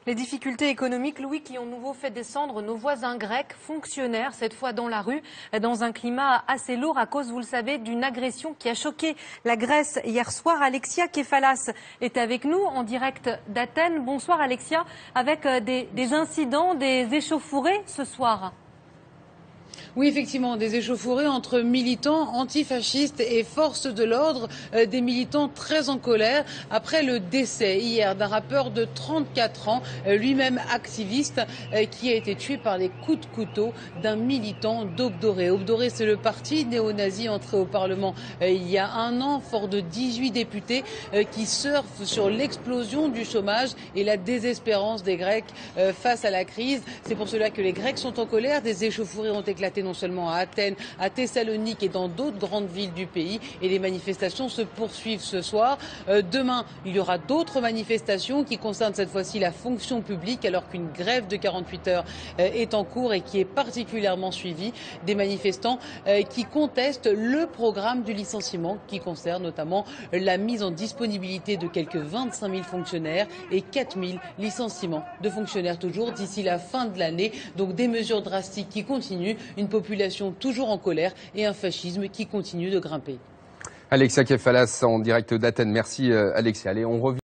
Les difficultés économiques, Louis, qui ont de nouveau fait descendre nos voisins grecs, fonctionnaires, cette fois dans la rue, dans un climat assez lourd à cause, vous le savez, d'une agression qui a choqué la Grèce hier soir. Alexia Kefalas est avec nous en direct d'Athènes. Bonsoir Alexia, avec des incidents, des échauffourées ce soir. Oui, effectivement, des échauffourées entre militants antifascistes et forces de l'ordre, des militants très en colère après le décès hier d'un rappeur de 34 ans, lui-même activiste, qui a été tué par les coups de couteau d'un militant d'Obdoré. Obdoré, c'est le parti néo-nazi entré au Parlement il y a un an, fort de 18 députés qui surfent sur l'explosion du chômage et la désespérance des Grecs face à la crise. C'est pour cela que les Grecs sont en colère. Des échauffourées ont éclaté non seulement à Athènes, à Thessalonique et dans d'autres grandes villes du pays. Et les manifestations se poursuivent ce soir. Demain, il y aura d'autres manifestations qui concernent cette fois-ci la fonction publique, alors qu'une grève de 48 heures est en cours et qui est particulièrement suivie. Des manifestants qui contestent le programme du licenciement, qui concerne notamment la mise en disponibilité de quelques 25 000 fonctionnaires et 4 000 licenciements de fonctionnaires toujours d'ici la fin de l'année. Donc des mesures drastiques qui continuent, une population toujours en colère et un fascisme qui continue de grimper. Alexia Kefalas en direct d'Athènes. Merci Alexia. Allez, on revient.